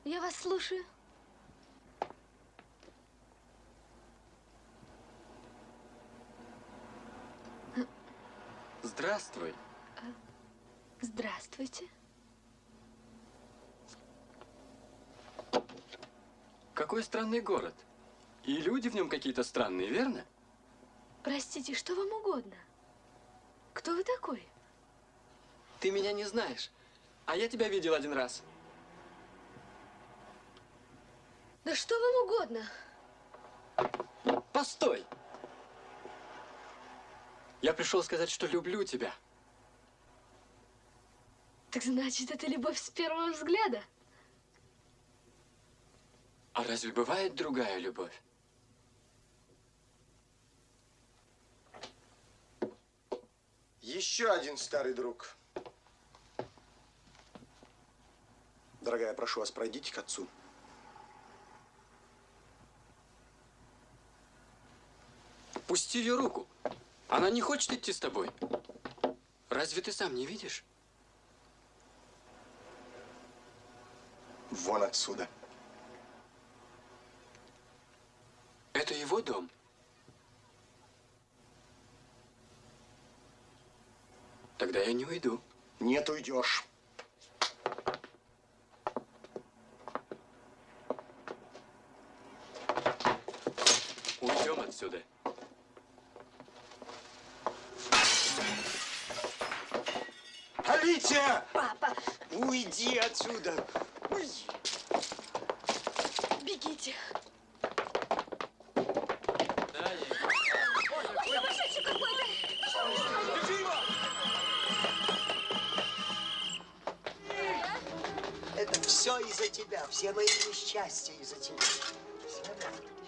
Я вас слушаю. Здравствуй. Здравствуйте. Какой странный город. И люди в нем какие-то странные, верно? Простите, что вам угодно? Кто вы такой? Ты меня не знаешь, а я тебя видел один раз. Да что вам угодно? Постой! Я пришел сказать, что люблю тебя. Так значит, это любовь с первого взгляда? А разве бывает другая любовь? Еще один старый друг. Дорогая, прошу вас, пройдите к отцу. Пусти ее руку. Она не хочет идти с тобой. Разве ты сам не видишь? Вон отсюда. Это его дом. Тогда я не уйду. Нет, уйдешь. Уйдем отсюда. Алития! Папа, Уйди отсюда! бегите. Да, Сумасшедший какой-то! Держи его! Это все из-за тебя, все мои несчастья из-за тебя. Все.